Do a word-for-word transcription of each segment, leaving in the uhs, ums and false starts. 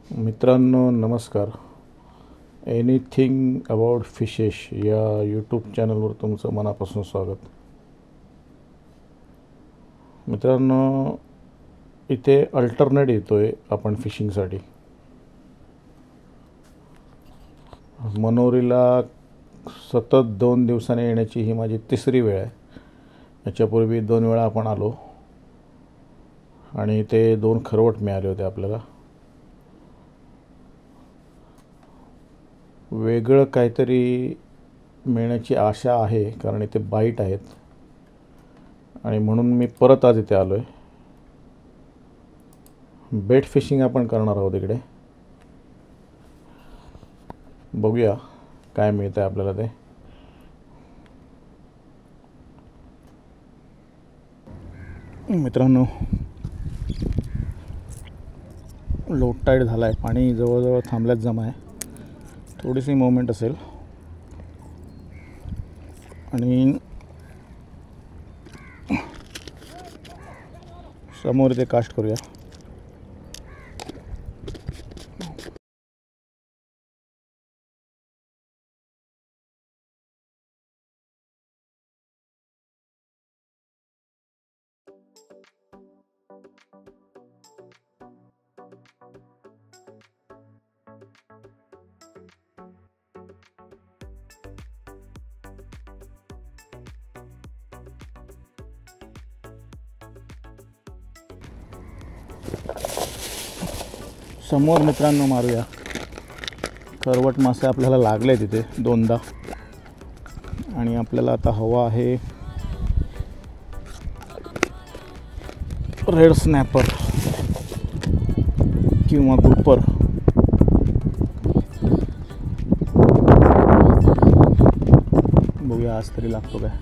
मित्रांनो नमस्कार. Anything about fishes या यूट्यूब चॅनलवर तुमचं मनापासून स्वागत. मित्रांनो, इथे अल्टरनेट येतो आहे आपण फिशिंगसाठी. मनोरीला सतत दोन दिवसांनी येण्याची ही माझी तिसरी वेळ आहे. याच्यापूर्वी दोन वेळा आपण आलो आणि ते दोन खरवट मिळाले होते आपल्याला. वेगळं काहीतरी मिळण्याची आशा आहे कारण इथे बाईट आहेत आणि म्हणून मी परत आज इथे आलो आहे. बेट फिशिंग आपण करणार आहोत इकडे. बघूया काय मिळतं आहे आपल्याला ते. मित्रांनो, लो टाईड झाला आहे. पाणी जवळजवळ थांबल्यात जमा आहे. थोडीशी मोमेंट असेल आणि समोर इथे कास्ट करूया. समोर मित्रांनो मारूया. करवट मासे आपल्याला लागले तिथे दोनदा आणि आपल्याला आता हवा आहे रेड स्नॅपर किंवा ग्रुपर. बघूया आज तरी लागतो काय.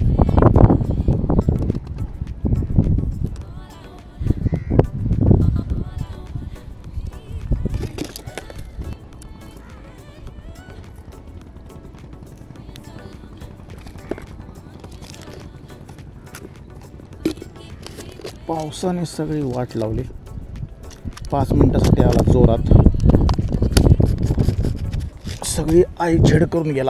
पावसाने सगळी वाट लावली. पाच मिनिटासाठी आला जोरात. सगळी आई झेड करून गेला.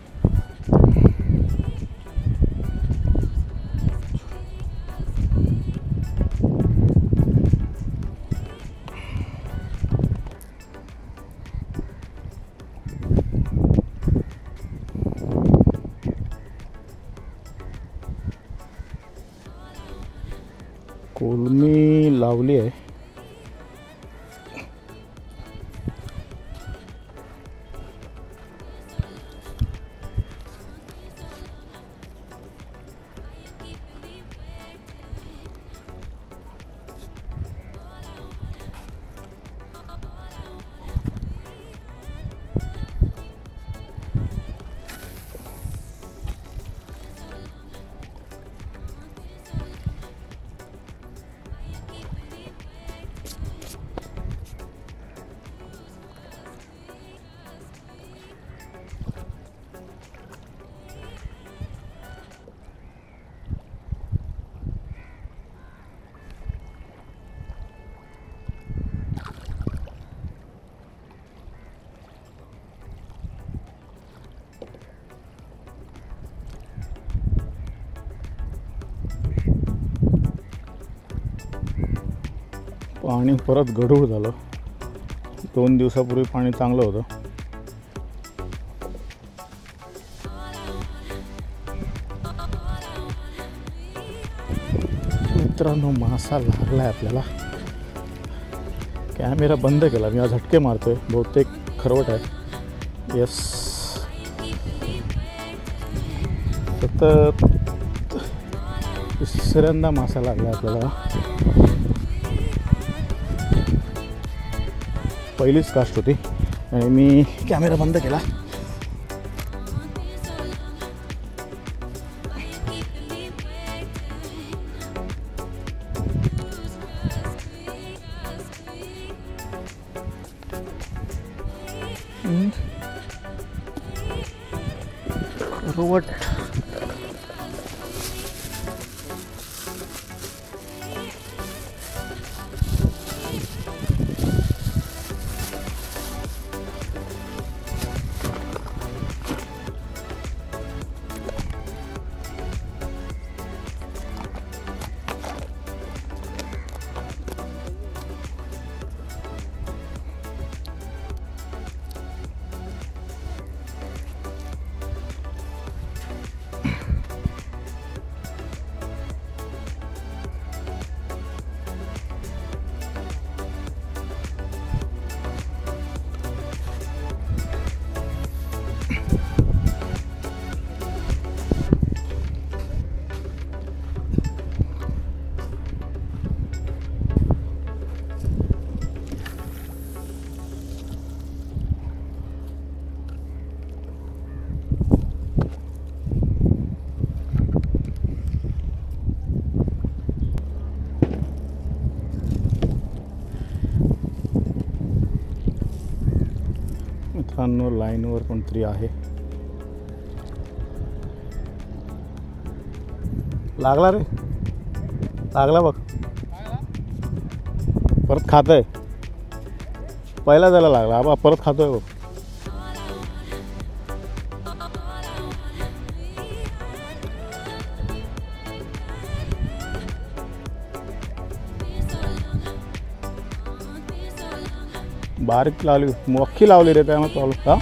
कोलमी लावली आहे. पाणी परत गढूळ झालं. दोन दिवसापूर्वी पाणी चांगलं होतं. मित्रांनो, मासा लागलाय आपल्याला. कॅमेरा बंद केला मी. आज झटके मारतोय. बहुतेक खरवट आहे. यस, सतत तिसऱ्यांदा मासा लागला आपल्याला. पहिलीच कास्ट होती आणि मी कॅमेरा बंद केला. रोवट मित्रांनो लाईनवर कोणतरी आहे. लागला रे, लागला बघ. परत खातोय. पहिला त्याला लागला, आबा परत खातोय बघ. बारीक लावली, मोठी लावली रे, त्यामुळे प्रॉब्लेम. का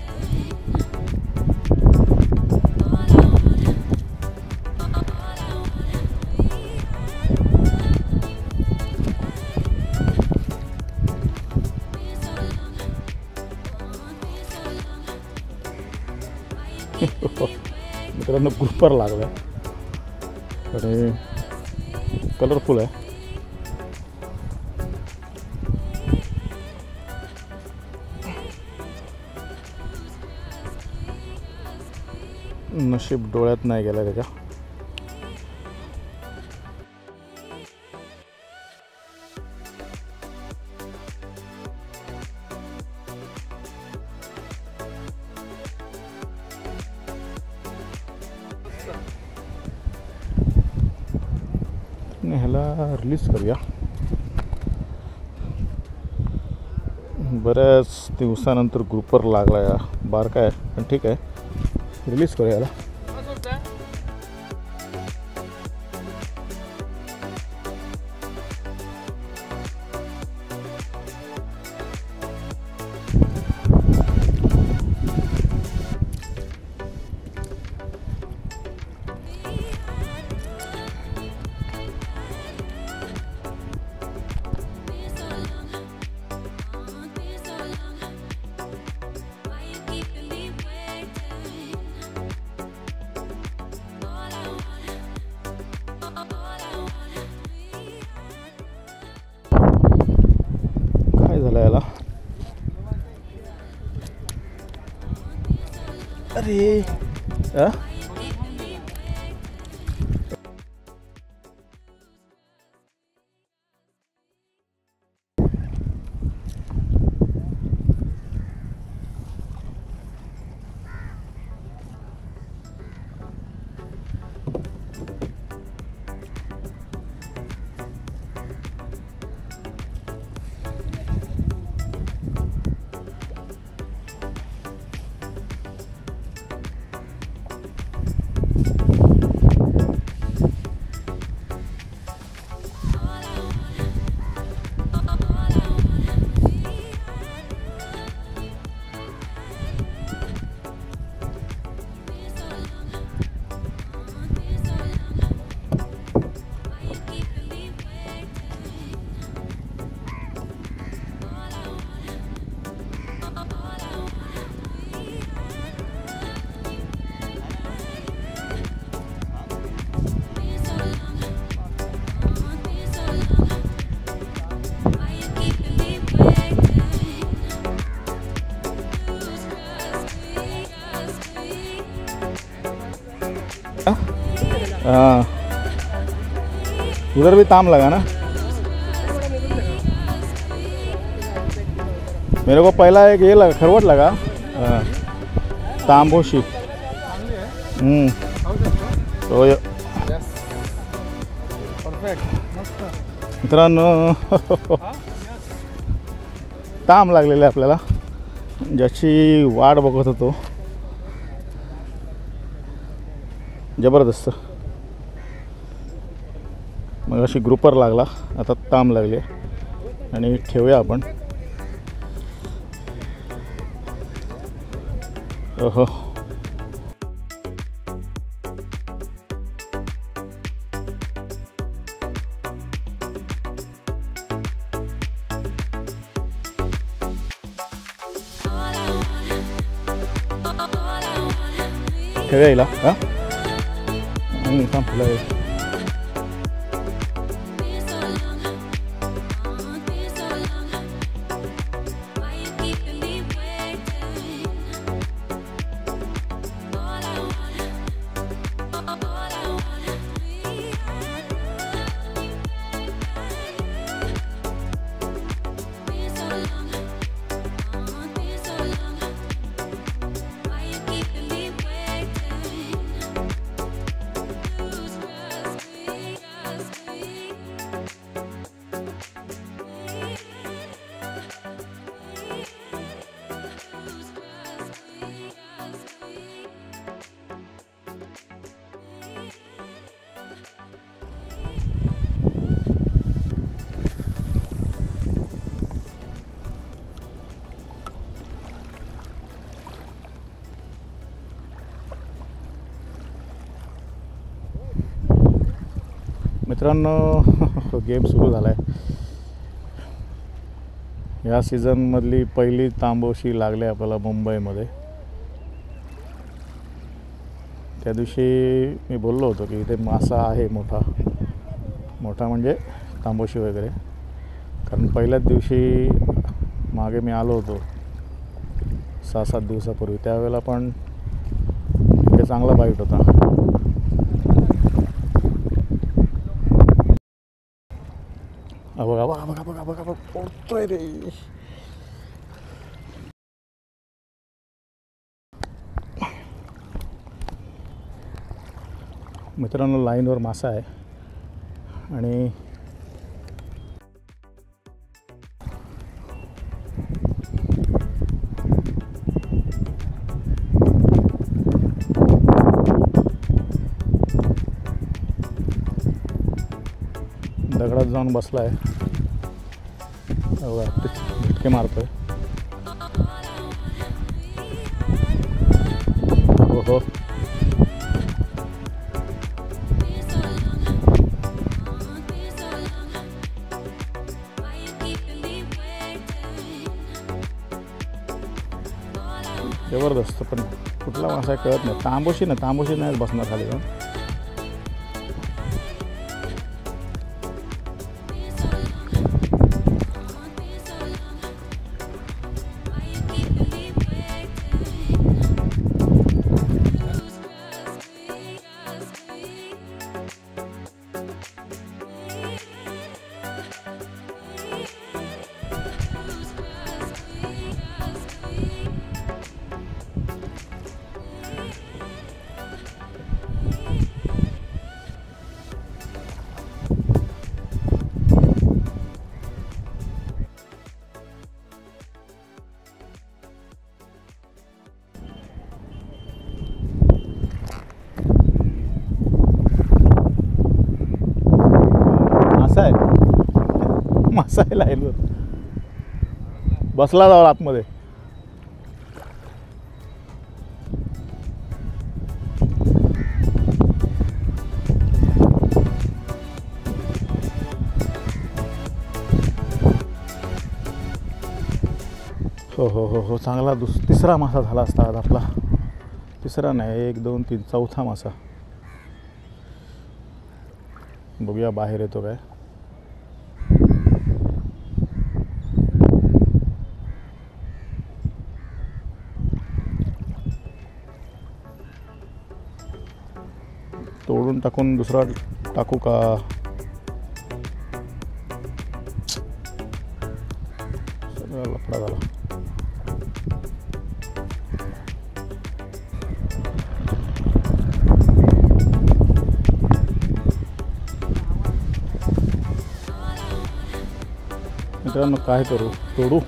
मित्रांनो ग्रुपर लागला. अरे कलरफुल आहे. नशीब डोळ्यात नाही गेला त्याच्या. ह्याला रिलीज करूया. बऱ्याच दिवसानंतर ग्रुपर लागला या. बारका आहे पण ठीक आहे, रिलीज करूया याला. याला अरे आ? हाँ उधर भी ताम लगा ना. मेरे को पहला एक ये लगा, खरवट लगा. हाँ तांबोशी. हम्म तो मित्रांनो ताम लागलेले आपल्याला, ज्याची वाट बघत होतो. जबरदस्त. मग अशी ग्रुपर लागला, आता ताम लागले आणि ठेवूया आपण. ओहो ठेवूया हिला. हां संपलं आहे. मित्रांनो गेम सुरू झाला आहे. या सीझनमधली पहिली तांबोशी लागली आपल्याला मुंबईमध्ये. त्या दिवशी मी बोललो होतो की इथे मासा आहे मोठा मोठा म्हणजे तांबोशी वगैरे. कारण पहिल्याच दिवशी मागे मी आलो होतो सहा सात दिवसापूर्वी, त्यावेळेला पण इथे चांगला बाईट होता. बघा बघा बघा बघा बघा बघा पोळतोय रे. मित्रांनो लाईनवर मासा आहे आणि दगडात जाऊन बसला आहे. झटके मारतोय. हो हो जबरदस्त. पण कुठला मासा कळत नाही. तांबोशी ना तांबोशी नाही बसणार खाली जाऊन. मासा आहे लाईनवर बसला जाऊ आतमध्ये. हो हो हो हो चांगला दुस तिसरा मासा झाला असता आज आपला. तिसरा नाही, एक दोन तीन चौथा मासा. बघूया बाहेर येतो काय. तोडून टाकून दुसरा टाकू का. सगळा लफडा झाला. मित्रांनो काय करू, तोडू.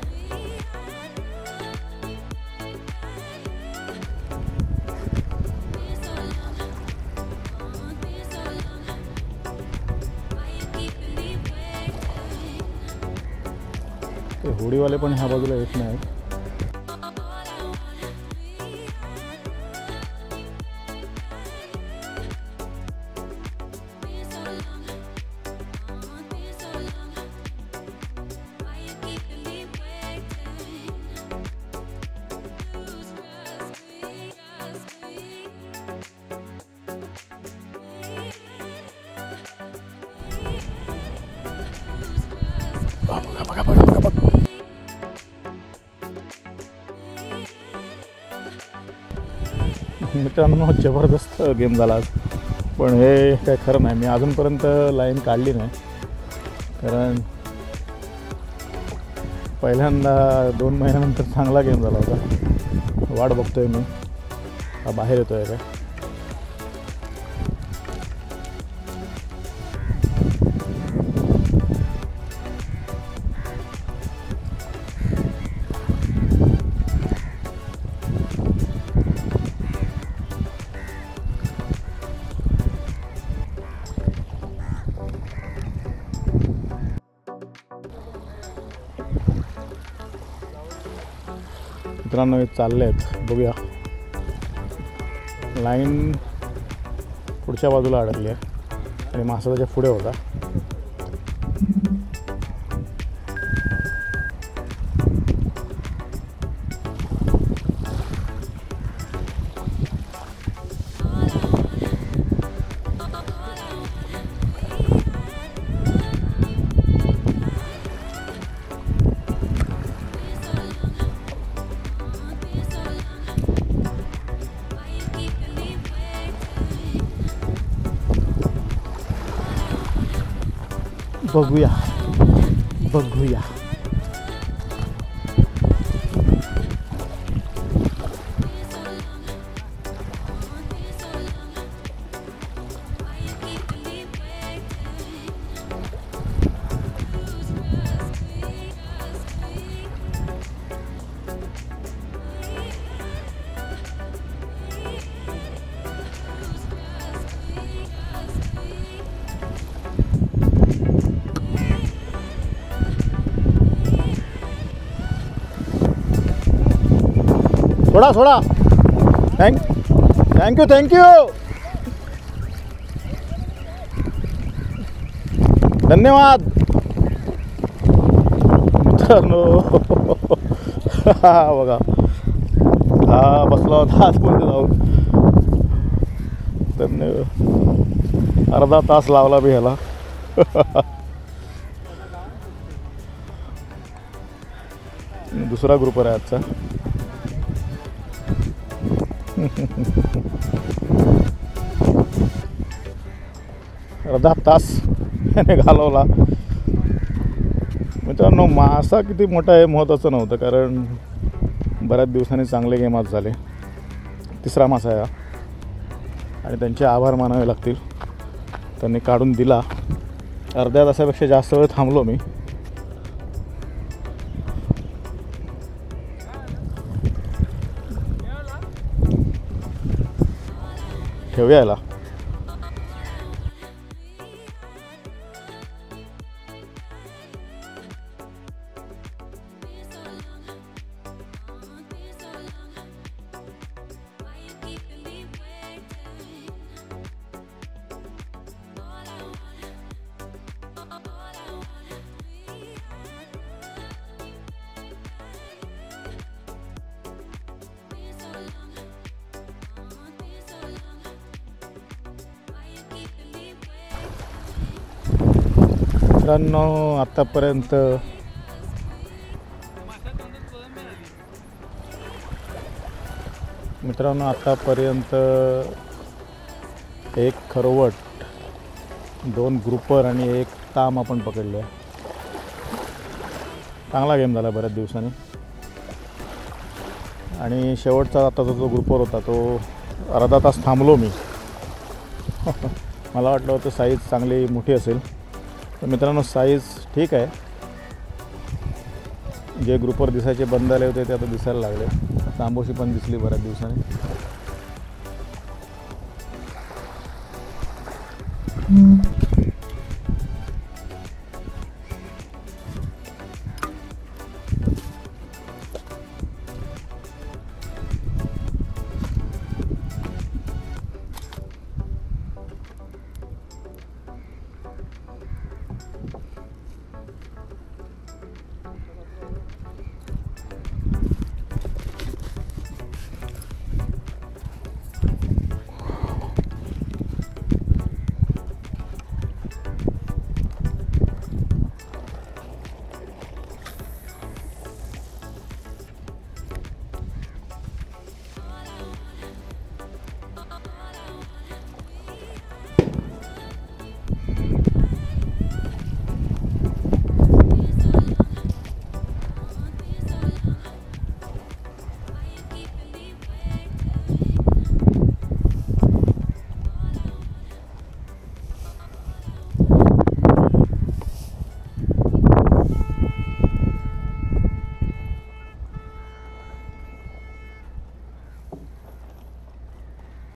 ते होडीवाले पण ह्या बाजूला येत नाही. बघा बघा बघा बघा बघा. मित्रांनो जबरदस्त गेम झाला आज. पण हे काय खरं नाही, मी अजूनपर्यंत लाईन काढली नाही. कारण पहिल्यांदा दोन महिन्यानंतर चांगला गेम झाला होता. वाट बघतोय मी हा बाहेर येतोय काय. मित्रांनो हे चालले आहेत, बघूया. लाईन पुढच्या बाजूला अडकली आहे. आणि मासा त्याच्या पुढे होता. बघूया बघूया सोडा सोडा. थँक थँक्यू थँक्यू धन्यवाद मित्रांनो. हा बघा हा बसला होता आतमध्ये जाऊन. धन्यवाद. अर्धा तास लावला बी ह्याला. दुसरा ग्रुपर आहे आजचा. अर्धा तास याने घालवला. मित्रांनो मासा किती मोठा आहे महत्त्वाचं नव्हतं, कारण बऱ्याच दिवसांनी चांगले गेम आज झाले. तिसरा मासा आहे आणि त्यांचे आभार मानावे लागतील, त्यांनी काढून दिला. अर्ध्या तासापेक्षा जास्त वेळ थांबलो मी. ठेवूया याला. मित्रांनो आतापर्यंत मित्रांनो आतापर्यंत एक खरवट, दोन ग्रुपर आणि एक ताम आपण पकडले. चांगला गेम झाला बऱ्याच दिवसांनी. आणि शेवटचा आताचा जो ग्रुपर होता तो अर्धा तास थांबलो मी. मला वाटलं होतं साईज चांगली मोठी असेल. तर मित्रांनो साईज ठीक आहे. जे ग्रुपर दिसायचे बंद आले होते ते आता दिसायला लागले. तांबोशी पण दिसली बऱ्याच दिवसांनी.